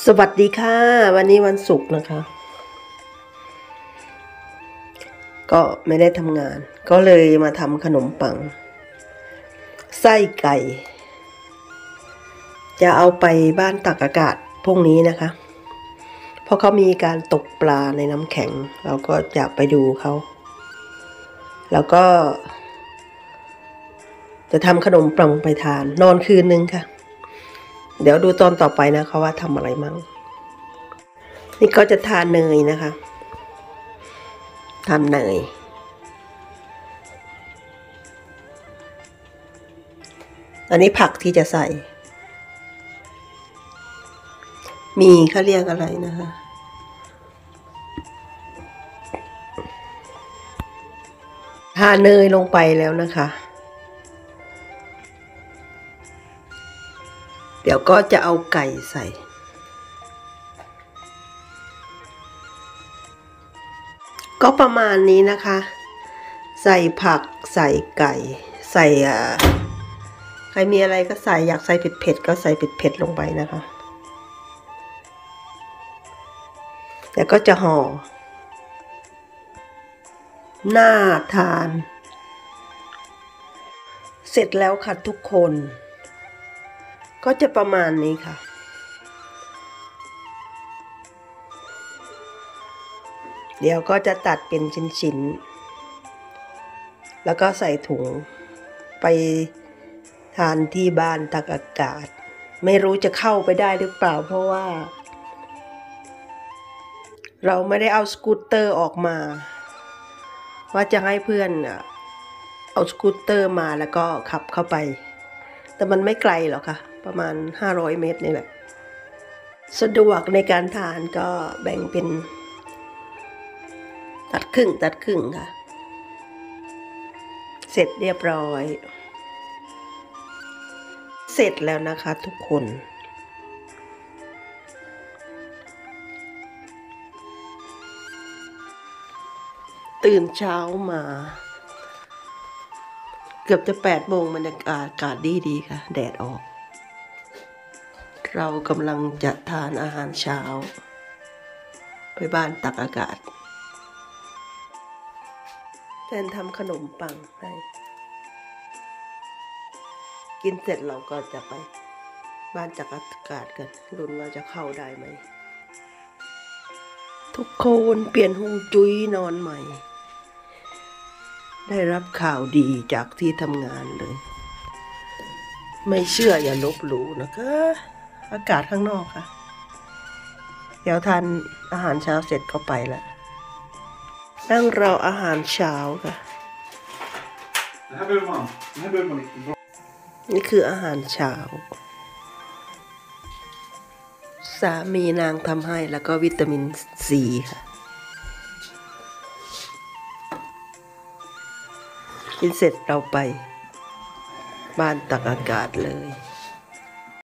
สวัสดีค่ะวันนี้วันศุกร์นะคะก็ไม่ได้ทำงานก็เลยมาทำขนมปังไส้ไก่จะเอาไปบ้านตักอากาศพวกนี้นะคะเพราะเขามีการตกปลาในน้ำแข็งเราก็อยากไปดูเขาแล้วก็จะทำขนมปังไปทานนอนคืนนึงค่ะเดี๋ยวดูตอนต่อไปนะคะว่าทำอะไรมั่งนี่ก็จะทานเนยนะคะทำเนยอันนี้ผักที่จะใส่มีเขาเรียกอะไรนะคะทาเนยลงไปแล้วนะคะเดี๋ยวก็จะเอาไก่ใส่ก็ประมาณนี้นะคะใส่ผักใส่ไก่ใส่ใครมีอะไรก็ใส่อยากใส่เผ็ดๆก็ใส่เผ็ดๆลงไปนะคะแล้วก็จะห่อน่าทานเสร็จแล้วค่ะทุกคนก็จะประมาณนี้ค่ะเดี๋ยวก็จะตัดเป็นชิ้นๆแล้วก็ใส่ถุงไปทานที่บ้านตักอากาศไม่รู้จะเข้าไปได้หรือเปล่าเพราะว่าเราไม่ได้เอาสกูตเตอร์ออกมาว่าจะให้เพื่อนเอาสกูตเตอร์มาแล้วก็ขับเข้าไปแต่มันไม่ไกลหรอกค่ะประมาณ500 เมตรนี่แหละสะดวกในการทานก็แบ่งเป็นตัดครึ่งค่ะเสร็จเรียบร้อยเสร็จแล้วนะคะทุกคนตื่นเช้ามาเกือบจะ8 โมงบรรยากาศดีค่ะแดดออกเรากำลังจะทานอาหารเช้าไปบ้านตักอากาศแฟนทำขนมปังให้กินเสร็จเราก็จะไปบ้านตักอากาศกันลุ้นว่าจะเข้าได้ไหมทุกคนเปลี่ยนฮวงจุ้ยนอนใหม่ได้รับข่าวดีจากที่ทำงานเลยไม่เชื่ออย่าลบหลู่นะคะอากาศข้างนอกค่ะเดี๋ยวทานอาหารเช้าเสร็จก็ไปแล้วนั่งรออาหารเช้าค่ะนี่คืออาหารเช้าสามีนางทำให้แล้วก็วิตามินซีค่ะกินเสร็จเราไปบ้านตักอากาศเลย